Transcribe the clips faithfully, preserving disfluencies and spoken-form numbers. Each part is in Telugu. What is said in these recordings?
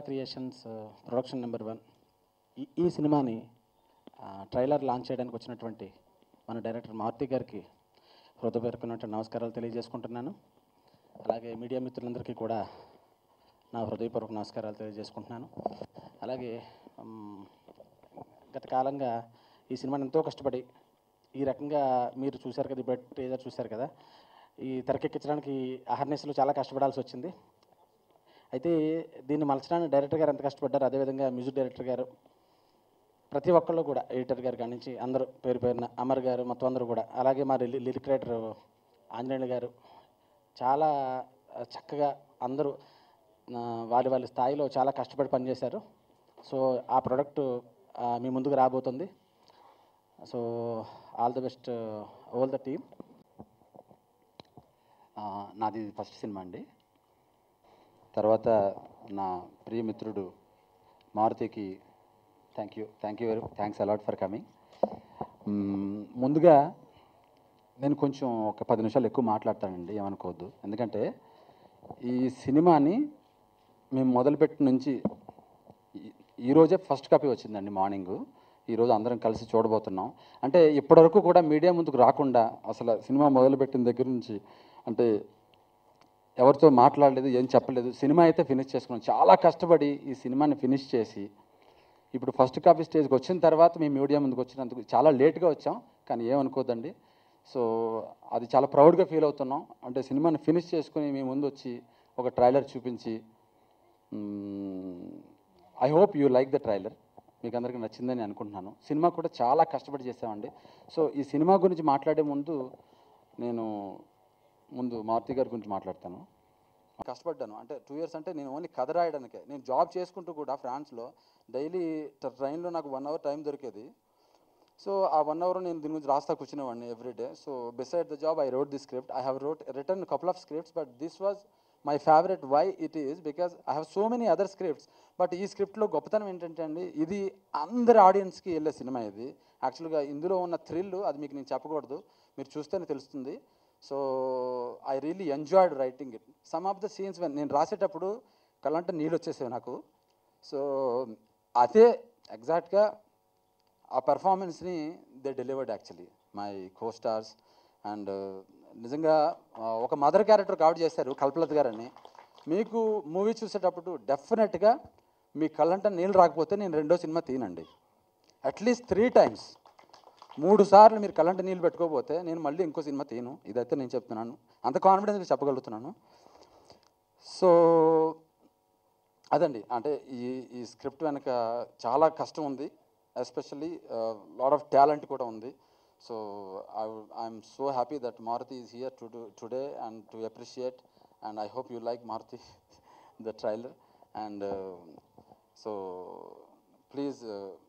క్రియేషన్స్ ప్రొడక్షన్ నెంబర్ వన్ ఈ ఈ సినిమాని ట్రైలర్ లాంచ్ చేయడానికి వచ్చినటువంటి మన డైరెక్టర్ మారుతి గారికి హృదయపూర్వకమైన నమస్కారాలు తెలియజేసుకుంటున్నాను. అలాగే మీడియా మిత్రులందరికీ కూడా నా హృదయపూర్వక నమస్కారాలు తెలియజేసుకుంటున్నాను. అలాగే గత కాలంగా ఈ సినిమాని ఎంతో కష్టపడి ఈ రకంగా మీరు చూశారు కదా, బట్ ట్రైలర్ చూశారు కదా, ఈ తెరకెక్కించడానికి అహర్నిశలు చాలా కష్టపడాల్సి వచ్చింది. అయితే దీన్ని మలచడానికి డైరెక్టర్ గారు ఎంత కష్టపడ్డారు, అదేవిధంగా మ్యూజిక్ డైరెక్టర్ గారు, ప్రతి ఒక్కళ్ళు కూడా, ఎడిటర్ గారు కాడి నుంచి అందరూ పేరు పేరున, అమర్ గారు, మొత్తం అందరూ కూడా, అలాగే మా లిరిక్ రైటర్ ఆంజనేయులు గారు చాలా చక్కగా అందరూ వాళ్ళ వాళ్ళ స్థాయిలో చాలా కష్టపడి పనిచేశారు. సో ఆ ప్రోడక్ట్ మీ ముందుకు రాబోతుంది. So all the best all the team. నాది ఫస్ట్ సినిమా అండి. తర్వాత నా ప్రియమిత్రుడు మారుతికి thank you thank you very thanks a lot for coming. ముందుగా నేను కొంచెం ఒక పది నిమిషాలు ఎక్కువ మాట్లాడతానండి, ఏమనుకోవద్దు. ఎందుకంటే ఈ సినిమాని మేము మొదలుపెట్టిన నుంచి ఈరోజే ఫస్ట్ కాపీ వచ్చిందండి మార్నింగు. ఈరోజు అందరం కలిసి చూడబోతున్నాం. అంటే ఇప్పటివరకు కూడా మీడియా ముందుకు రాకుండా అసలు సినిమా మొదలుపెట్టిన దగ్గర నుంచి అంటే ఎవరితో మాట్లాడలేదు, ఏం చెప్పలేదు. సినిమా అయితే ఫినిష్ చేసుకున్నాం. చాలా కష్టపడి ఈ సినిమాని ఫినిష్ చేసి ఇప్పుడు ఫస్ట్ కాపీ స్టేజ్కి వచ్చిన తర్వాత మేము మీడియా ముందుకు వచ్చినందుకు చాలా లేట్గా వచ్చాం, కానీ ఏమనుకోద్దండి. సో అది చాలా ప్రౌడ్గా ఫీల్ అవుతున్నాం. అంటే సినిమాని ఫినిష్ చేసుకుని మీ ముందు వచ్చి ఒక ట్రైలర్ చూపించి, I hope you like the trailer. మీకు అందరికీ నచ్చిందని అనుకుంటున్నాను. సినిమా కూడా చాలా కష్టపడి చేసామండి. సో ఈ సినిమా గురించి మాట్లాడే ముందు నేను ముందు మారుతి గారి గురించి మాట్లాడతాను. కష్టపడ్డాను అంటే టూ ఇయర్స్ అంటే నేను ఓన్లీ కథ రాయడానికే. నేను జాబ్ చేసుకుంటూ కూడా ఫ్రాన్స్లో డైలీ ట్రైన్లో నాకు వన్ అవర్ టైం దొరికేది. సో ఆ వన్ అవర్ నేను దీని గురించి రాస్తా కూర్చునేవాడిని everyday. So beside the job I wrote the script. I have wrote written couple of scripts, but this was my favourite. Why it is because I have so many other scripts, but ఈ స్క్రిప్ట్లో గొప్పతనం ఏంటంటే అండి, ఇది అందరి ఆడియన్స్కి వెళ్ళే సినిమా. ఇది యాక్చువల్గా ఇందులో ఉన్న థ్రిల్ అది మీకు నేను చెప్పకూడదు, మీరు చూస్తేనే తెలుస్తుంది. So I really enjoyed writing it. Some of the scenes నేను రాసేటప్పుడు కళ్ళంటే నీళ్ళు వచ్చేసేవి నాకు. సో అదే ఎగ్జాక్ట్గా ఆ పెర్ఫార్మెన్స్ని they delivered actually my co stars. And నిజంగా ఒక మదర్ క్యారెక్టర్ కాబట్టి చేశారు కల్పలత గారని. మీకు మూవీ చూసేటప్పుడు డెఫినెట్గా మీ కళ్ళంట నీళ్ళు రాకపోతే నేను రెండో సినిమా తీనండి. అట్లీస్ట్ త్రీ టైమ్స్, మూడు సార్లు మీరు కళ్ళంట నీళ్ళు పెట్టుకోకపోతే నేను మళ్ళీ ఇంకో సినిమా తీను. ఇదైతే నేను చెప్తున్నాను, అంత కాన్ఫిడెన్స్గా చెప్పగలుగుతున్నాను. సో అదండి, అంటే ఈ ఈ స్క్రిప్ట్ వెనక చాలా కష్టం ఉంది, ఎస్పెషల్లీ లాట్ ఆఫ్ టాలెంట్ కూడా ఉంది. So I I'm so happy that Maruti is here to do today and to appreciate, and I hope you like Maruti the trailer. And so please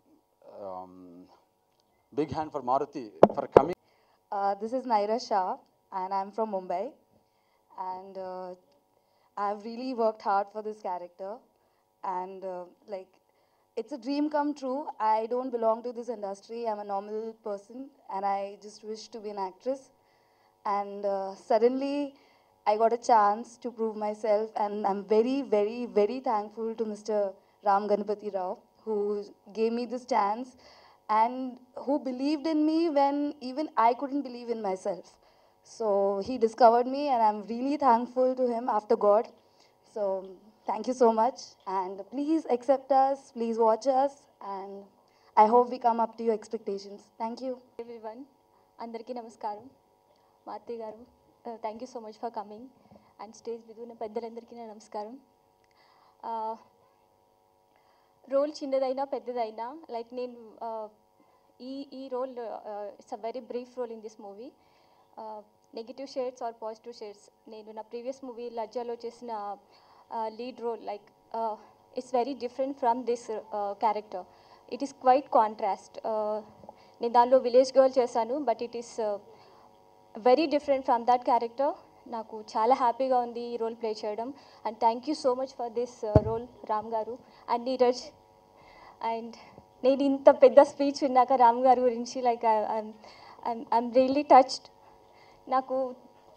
big hand for Maruti for coming. Uh, this is Naira Shah and I'm from Mumbai, and uh, I've really worked hard for this character, and uh, like it's a dream come true. I don't belong to this industry. I'm a normal person and I just wish to be an actress, and uh, suddenly I got a chance to prove myself, and I'm very very very thankful to Mister Ram Ganapati Rao who gave me this chance and who believed in me when even I couldn't believe in myself. So he discovered me and I'm really thankful to him after God. So thank you so much, and please accept us, please watch us, and I hope we come up to your expectations. Thank you. Everyone, andariki namaskaram. Maruti garu, thank you so much for coming, and stage viduna peddalandariki na namaskaram. Uh, role చిన్నదైనా పెద్దదైనా లైక్ నేను ఈ ఈ role it's a very brief role in this movie. Negative shades or positive shades, నేను నా ప్రీవియస్ మూవీ లజ్జాలో చేసిన lead role like it's very different from this character. It is quite contrast. నేను దానిలో విలేజ్ గర్ల్ చేశాను, but it is very different from that character. నాకు చాలా హ్యాపీగా ఉంది ఈ రోల్ ప్లే చేయడం, and thank you so much for this role Ram garu and Neeraj. And నేను ఇంత పెద్ద స్పీచ్ విన్నాక రామ్ గారి గురించి లైక్ ఐఎమ్ రియల్లీ టచ్డ్. నాకు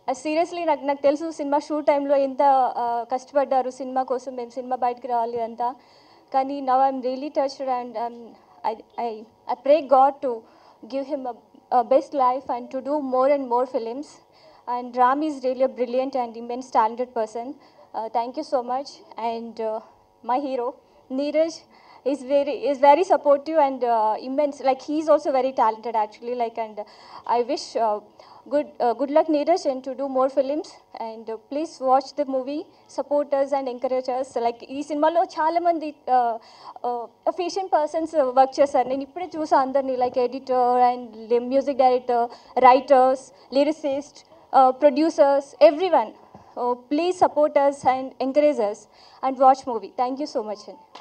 సీరియస్లీ నాకు నాకు తెలుసు సినిమా షూట్ టైంలో ఎంత కష్టపడ్డారు సినిమా కోసం, మేము సినిమా బయటకు రావాలి అంతా. కానీ now I'm really touched and I I I pray God to give him a best life and to do more and more films. And Ram is really a brilliant and immense talented person. Uh, thank you so much. And uh, my hero, Neeraj, is very is very supportive and uh, immense. Like he's also very talented actually. Like and I wish uh, good uh, good luck Neeraj and to do more films. And uh, please watch the movie, support us and encourage us. Like ee cinema lo chaala mandi fashion persons work chesaru. Nenu ippude chusa andarni like editor and music director, writers, lyricists, uh, producers, everyone. Uh, please support us and encourage us and watch movie. Thank you so much.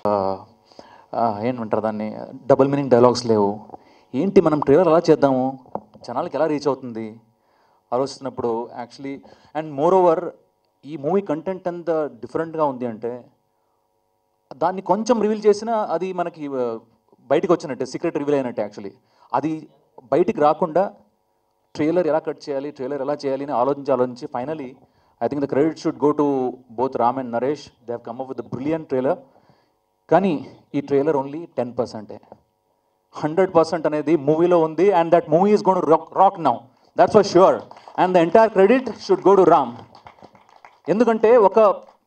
ఏమంటారు దాన్ని, డబుల్ మీనింగ్ డైలాగ్స్ లేవు. ఏంటి మనం ట్రైలర్ ఎలా చేద్దాము, జనాలకి ఎలా రీచ్ అవుతుంది ఆలోచిస్తున్నప్పుడు యాక్చువల్లీ. అండ్ మోర్ ఓవర్ ఈ మూవీ కంటెంట్ ఎంత డిఫరెంట్గా ఉంది అంటే దాన్ని కొంచెం రివీల్ చేసినా అది మనకి బయటకు వచ్చినట్టే, సీక్రెట్ రివీల్ అయినట్టే యాక్చువల్లీ. అది బయటికి రాకుండా ట్రైలర్ ఎలా కట్ చేయాలి, ట్రైలర్ ఎలా చేయాలి అని ఆలోచించి ఆలోచించి finally I think the credit should go to both Ram and Naresh. They have come up with the brilliant trailer. కానీ ఈ ట్రైలర్ ఓన్లీ టెన్ పర్సెంటే. హండ్రెడ్ పర్సెంట్ అనేది మూవీలో ఉంది and that movie is gonna rock rock now, that's for sure. And the entire credit should go to Ram. ఎందుకంటే ఒక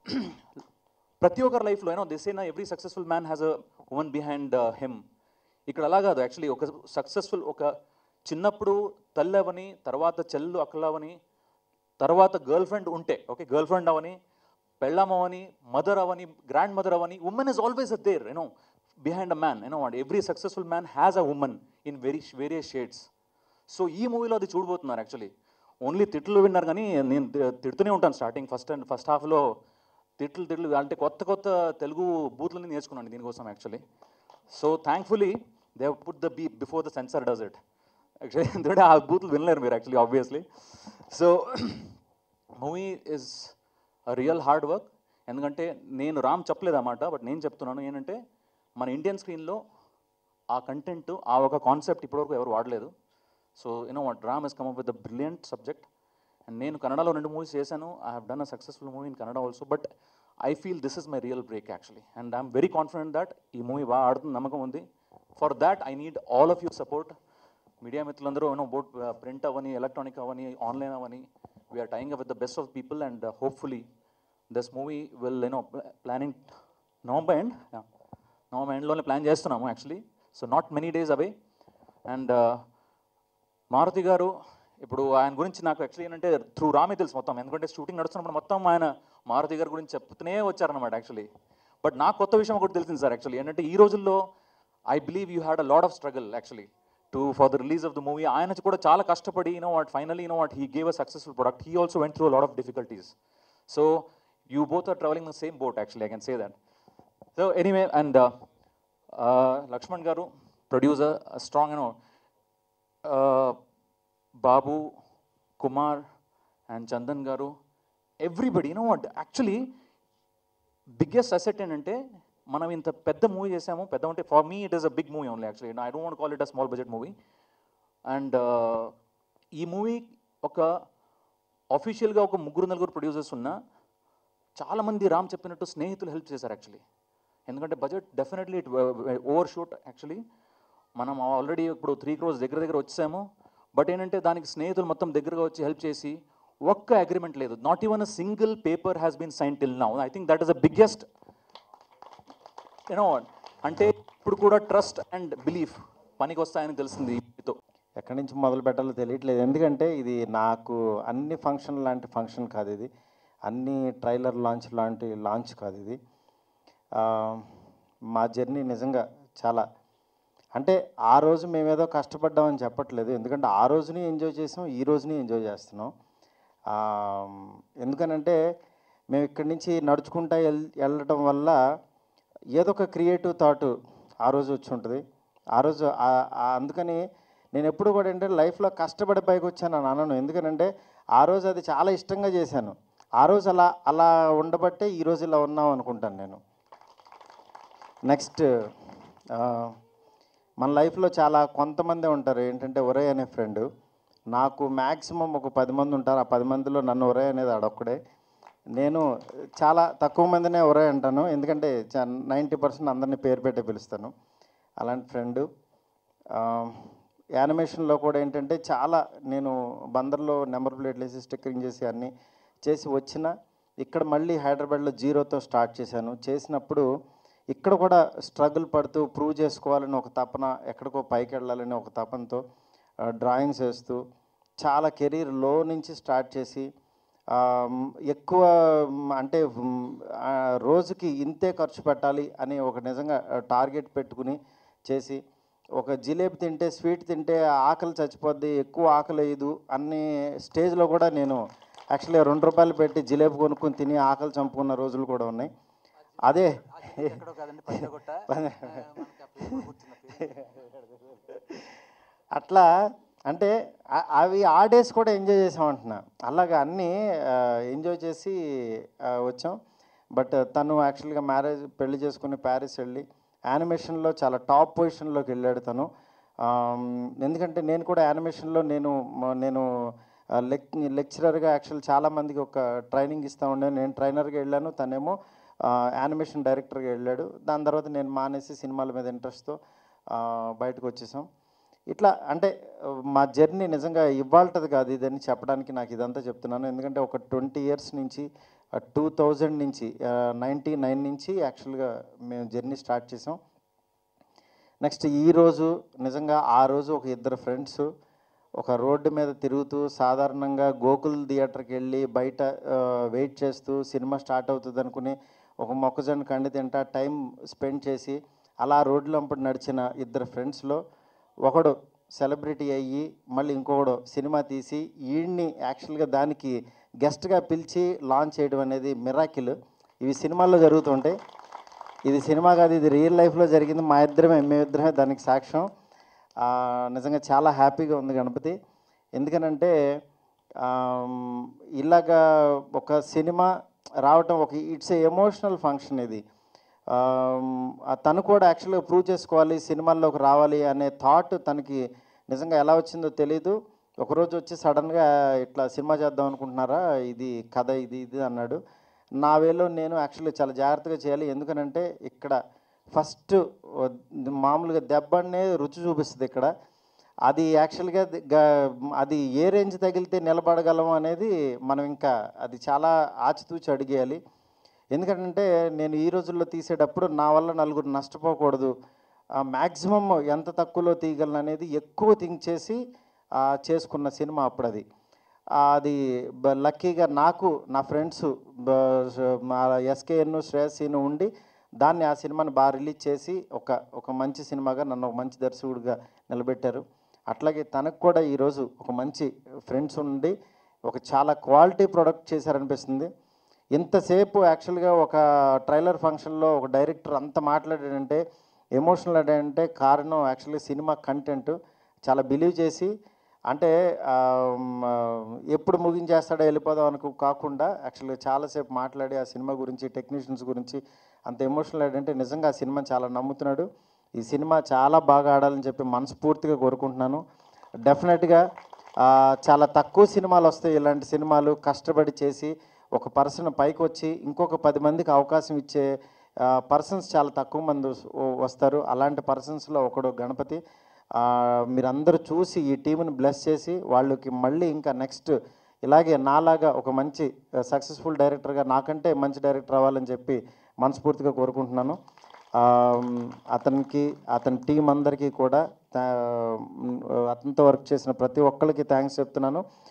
ప్రతి ఒక్కరి లైఫ్లో ఏమో దిస్ అయినా every successful man has a women behind him. ఇక్కడ అలా కాదు యాక్చువల్లీ. ఒక సక్సెస్ఫుల్ ఒక చిన్నప్పుడు తల్లి అవని, తర్వాత చెల్లు అక్కలవని, తర్వాత గర్ల్ ఫ్రెండ్ ఉంటే ఓకే గర్ల్ ఫ్రెండ్ అవని, పెళ్ళాం అవని, మదర్ అవని, గ్రాండ్ మదర్ అవని, women is always a there you know behind a man. You know what every successful man has a women in very various shades. So ఈ మూవీలో అది చూడబోతున్నారు యాక్చువల్లీ. ఓన్లీ తిట్లు విన్నారు కానీ నేను తిడుతూనే ఉంటాను స్టార్టింగ్ ఫస్ట్ అండ్ ఫస్ట్ హాఫ్లో తిట్లు తిట్లు అంటే కొత్త కొత్త తెలుగు బూత్లని నేర్చుకున్నాను దీనికోసం actually. So thankfully they have put the beep before the censor does it actually. ఎందుకంటే ఆ బూత్లు వినలేరు మీరు actually obviously. So movie is real hard work. ఎందుకంటే నేను రామ్ చెప్పలేదు అన్నమాట, బట్ నేను చెప్తున్నాను ఏంటంటే మన ఇండియన్ స్క్రీన్లో ఆ కంటెంట్, ఆ ఒక కాన్సెప్ట్ ఇప్పటివరకు ఎవరు వాడలేదు. So you know what Ram has come up with the brilliant subject. And నేను కన్నడలో రెండు మూవీస్ చేశాను. I have done a successful movie in Kannada also. But I feel this is my real break actually. And I'm very confident that ఈ మూవీ బాగా ఆడుతుంది, నమ్మకం ఉంది. For that I need all of you support. Media మిత్రులందరూ యూనో బోట్ ప్రింట్ అవని, ఎలక్ట్రానిక్ అవని, ఆన్లైన్ అవని, we're tying up with the best of people. And hopefully this movie will you know planning November end November ఎండ్లోనే ప్లాన్ చేస్తున్నాము actually. So not many days away. And Maruti garu ఇప్పుడు ఆయన గురించి నాకు యాక్చువల్లీ ఏంటంటే త్రూ రామే తెలుసు మొత్తం. ఎందుకంటే షూటింగ్ నడుస్తున్నప్పుడు మొత్తం ఆయన మారుతి గారి గురించి చెప్తూనే వచ్చారనమాట యాక్చువల్లీ. బట్ నాకు కొత్త విషయం ఒకటి తెలిసింది సార్ యాక్చువల్లీ ఏంటంటే ఈ రోజుల్లో I believe you had a lot of struggle actually to for the release of the movie. ఆయన కూడా చాలా కష్టపడి you know what finally you know what he gave a successful product. He also went through a lot of difficulties. So you both are travelling the same boat actually, I can say that. So anyway and Lakshman garu producer, strong you know Babu, Kumar and Chandan garu, everybody you know what actually biggest asset ఏంటంటే మనం ఇంత పెద్ద మూవీ చేసాము. పెద్ద అంటే for me it is a big movie only actually. I don't want call it a small budget movie. And ఈ మూవీ ఒక ఆఫీషియల్గా ఒక ముగ్గురు నలుగురు ప్రొడ్యూసర్స్ ఉన్న చాలామంది రామ్ చెప్పినట్టు స్నేహితులు హెల్ప్ చేశారు యాక్చువల్లీ. ఎందుకంటే budget definitely it over shoot actually. మనం ఆల్రెడీ ఇప్పుడు త్రీ క్రోర్స్ దగ్గర దగ్గర వచ్చాము. బట్ ఏంటంటే దానికి స్నేహితులు మొత్తం దగ్గరగా వచ్చి హెల్ప్ చేసి ఒక్క అగ్రిమెంట్ లేదు, not even a single paper has been sign till now. I think that is the biggest you know అంటే ఇప్పుడు కూడా ట్రస్ట్ అండ్ బిలీఫ్ పనికి వస్తాయని తెలిసింది. ఎక్కడి నుంచి మొదలు పెట్టాలో తెలియట్లేదు. ఎందుకంటే ఇది నాకు అన్ని ఫంక్షన్ లాంటి ఫంక్షన్ కాదు, ఇది అన్ని ట్రైలర్ లాంచ్ లాంటి లాంచ్ కాదు ఇది. మా జర్నీ నిజంగా చాలా అంటే ఆ రోజు మేమేదో కష్టపడ్డామని చెప్పట్లేదు. ఎందుకంటే ఆ రోజుని ఎంజాయ్ చేసాం, ఈ రోజుని ఎంజాయ్ చేస్తున్నాం. ఎందుకనంటే మేము ఇక్కడి నుంచి నడుచుకుంటా వెళ్ వెళ్ళడం వల్ల ఏదో ఒక క్రియేటివ్ థాట్ ఆ రోజు వచ్చి ఉంటుంది. ఆ రోజు అందుకని నేను ఎప్పుడు కూడా ఏంటంటే లైఫ్లో కష్టపడి పైకి వచ్చాను అని అనను. ఎందుకనంటే ఆ రోజు అది చాలా ఇష్టంగా చేశాను. ఆ రోజు అలా అలా ఉండబట్టే ఈరోజు ఇలా ఉన్నాం అనుకుంటాను నేను. నెక్స్ట్ మన లైఫ్లో చాలా కొంతమంది ఉంటారు ఏంటంటే ఒరే అనే ఫ్రెండ్, నాకు మ్యాక్సిమం ఒక పది మంది ఉంటారు. ఆ పది మందిలో నన్ను ఒరే అనేది ఆడొక్కడే. నేను చాలా తక్కువ మందినే ఒరే అంటాను, ఎందుకంటే నైంటీ పర్సెంట్ అందరినీ పేరు పెట్టే పిలుస్తాను. అలాంటి ఫ్రెండు. యానిమేషన్లో కూడా ఏంటంటే చాలా నేను బందర్లో నెంబర్ ప్లేట్లు వేసి స్టిక్కరింగ్ చేసి అన్నీ చేసి వచ్చిన ఇక్కడ మళ్ళీ హైదరాబాద్లో జీరోతో స్టార్ట్ చేశాను. చేసినప్పుడు ఇక్కడ కూడా స్ట్రగుల్ పడుతూ ప్రూవ్ చేసుకోవాలని ఒక తపన, ఎక్కడికో పైకి వెళ్ళాలని ఒక తపనతో డ్రాయింగ్స్ వేస్తూ చాలా కెరీర్ లో నుంచి స్టార్ట్ చేసి ఎక్కువ అంటే రోజుకి ఇంతే ఖర్చు పెట్టాలి అని ఒక నిజంగా టార్గెట్ పెట్టుకుని చేసి, ఒక జిలేబీ తింటే స్వీట్ తింటే ఆకలి చచ్చిపోద్ది, ఎక్కువ ఆకలి వేయదు అన్ని స్టేజ్లో కూడా నేను యాక్చువల్లీ రెండు రూపాయలు పెట్టి జిలేబీ కొనుక్కొని తిని ఆకలి చంపుకున్న రోజులు కూడా ఉన్నాయి. అదే అట్లా అంటే అవి ఆ డేస్ కూడా ఎంజాయ్ చేసామంటున్నా. అలాగా అన్నీ ఎంజాయ్ చేసి వచ్చాం. బట్ తను యాక్చువల్గా మ్యారేజ్ పెళ్లి చేసుకుని ప్యారిస్ వెళ్ళి యానిమేషన్లో చాలా టాప్ పొజిషన్లోకి వెళ్ళాడు తను. ఎందుకంటే నేను కూడా యానిమేషన్లో నేను నేను లెక్ లెక్చరర్గా యాక్చువల్ చాలామందికి ఒక ట్రైనింగ్ ఇస్తూ ఉండే, నేను ట్రైనర్గా వెళ్ళాను, తనేమో యానిమేషన్ డైరెక్టర్గా వెళ్ళాడు. దాని తర్వాత నేను మానేసి సినిమాల మీద ఇంట్రెస్ట్తో బయటకు వచ్చేసాం. ఇట్లా అంటే మా జర్నీ నిజంగా ఇవ్వాల్టది కాదు ఇదని చెప్పడానికి నాకు ఇదంతా చెప్తున్నాను. ఎందుకంటే ఒక ట్వంటీ ఇయర్స్ నుంచి టూ థౌజండ్ నుంచి నైంటీ నైన్ నుంచి యాక్చువల్గా మేము జర్నీ స్టార్ట్ చేసాం. నెక్స్ట్ ఈరోజు నిజంగా ఆ రోజు ఒక ఇద్దరు ఫ్రెండ్స్ ఒక రోడ్డు మీద తిరుగుతూ సాధారణంగా గోకుల్ థియేటర్కి వెళ్ళి బయట వెయిట్ చేస్తూ సినిమా స్టార్ట్ అవుతుంది అనుకుని ఒక మొక్కజొన్న కండి తింటా టైం స్పెండ్ చేసి అలా రోడ్లంపటి నడిచిన ఇద్దరు ఫ్రెండ్స్లో ఒకడు సెలబ్రిటీ అయ్యి మళ్ళీ ఇంకొకడు సినిమా తీసి ఈయన్ని యాక్చువల్గా దానికి గెస్ట్గా పిలిచి లాంచ్ చేయడం అనేది మిరాకిల్. ఇవి సినిమాల్లో జరుగుతుంటాయి, ఇది సినిమా కాదు, ఇది రియల్ లైఫ్లో జరిగింది. మా ఇద్దరమే మేమిద్దరమే దానికి సాక్ష్యం. నిజంగా చాలా హ్యాపీగా ఉంది గణపతి. ఎందుకనంటే ఇలాగా ఒక సినిమా రావటం ఒక ఇట్స్ ఏ ఎమోషనల్ ఫంక్షన్. ఇది తను కూడా యాక్చువల్గా ప్రూవ్ చేసుకోవాలి, సినిమాల్లోకి రావాలి అనే థాట్ తనకి నిజంగా ఎలా వచ్చిందో తెలీదు. ఒకరోజు వచ్చి సడన్గా ఇట్లా సినిమా చేద్దాం అనుకుంటున్నారా, ఇది కథ ఇది ఇది అన్నాడు. నా వేలో నేను యాక్చువల్లీ చాలా జాగ్రత్తగా చేయాలి, ఎందుకనంటే ఇక్కడ ఫస్ట్ మామూలుగా దెబ్బనే రుచి చూపిస్తుంది ఇక్కడ. అది యాక్చువల్గా అది ఏ రేంజ్ తగిలితే నిలబడగలం అనేది మనం ఇంకా అది చాలా ఆచితూచి అడిగేయాలి. ఎందుకంటే నేను ఈ రోజుల్లో తీసేటప్పుడు నా వల్ల నలుగురు నష్టపోకూడదు, మ్యాక్సిమం ఎంత తక్కువలో తీయగలను అనేది ఎక్కువ థింక్ చేసి చేసుకున్న సినిమా అప్పుడు. అది అది లక్కీగా నాకు నా ఫ్రెండ్స్ ఎస్కేఎన్ శ్రేయస్సీను ఉండి దాన్ని ఆ సినిమాని బాగా రిలీజ్ చేసి ఒక ఒక మంచి సినిమాగా నన్ను ఒక మంచి దర్శకుడిగా నిలబెట్టారు. అట్లాగే తనకు కూడా ఈరోజు ఒక మంచి ఫ్రెండ్స్ ఉండి ఒక చాలా క్వాలిటీ ప్రోడక్ట్ చేశారనిపిస్తుంది. ఇంతసేపు యాక్చువల్గా ఒక ట్రైలర్ ఫంక్షన్లో ఒక డైరెక్టర్ అంత మాట్లాడాడంటే ఎమోషనల్ అంటే కారణం యాక్చువల్లీ సినిమా కంటెంట్ చాలా బిలీవ్ చేసి, అంటే ఎప్పుడు ముగించేస్తాడో వెళ్ళిపోదాం అనుకో కాకుండా యాక్చువల్గా చాలాసేపు మాట్లాడి ఆ సినిమా గురించి టెక్నీషియన్స్ గురించి అంత ఎమోషనల్ అంటే నిజంగా ఆ సినిమా చాలా నమ్ముతున్నాడు. ఈ సినిమా చాలా బాగా ఆడాలని చెప్పి మనస్ఫూర్తిగా కోరుకుంటున్నాను. డెఫినెట్గా చాలా తక్కువ సినిమాలు వస్తాయి, ఇలాంటి సినిమాలు కష్టపడి చేసి ఒక పర్సన్ పైకి వచ్చి ఇంకొక పది మందికి అవకాశం ఇచ్చే పర్సన్స్ చాలా తక్కువ మంది వస్తారు. అలాంటి పర్సన్స్లో ఒకడు గణపతి. మీరందరూ చూసి ఈ టీంని బ్లెస్ చేసి వాళ్ళకి మళ్ళీ ఇంకా నెక్స్ట్ ఇలాగే నాలాగా ఒక మంచి సక్సెస్ఫుల్ డైరెక్టర్గా నాకంటే మంచి డైరెక్టర్ అవ్వాలని చెప్పి మనస్ఫూర్తిగా కోరుకుంటున్నాను. అతనికి అతని టీం అందరికీ కూడా అతనితో వర్క్ చేసిన ప్రతి ఒక్కరికి థ్యాంక్స్ చెప్తున్నాను.